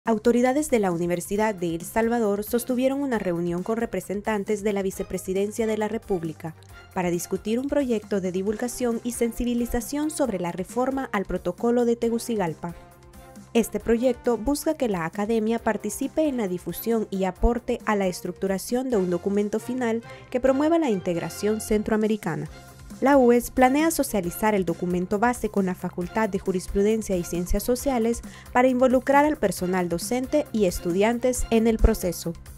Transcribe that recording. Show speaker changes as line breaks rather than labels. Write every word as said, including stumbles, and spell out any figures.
Autoridades de la Universidad de El Salvador sostuvieron una reunión con representantes de la Vicepresidencia de la República para discutir un proyecto de divulgación y sensibilización sobre la reforma al Protocolo de Tegucigalpa. Este proyecto busca que la academia participe en la difusión y aporte a la estructuración de un documento final que promueva la integración centroamericana. La U E S planea socializar el documento base con la Facultad de Jurisprudencia y Ciencias Sociales para involucrar al personal docente y estudiantes en el proceso.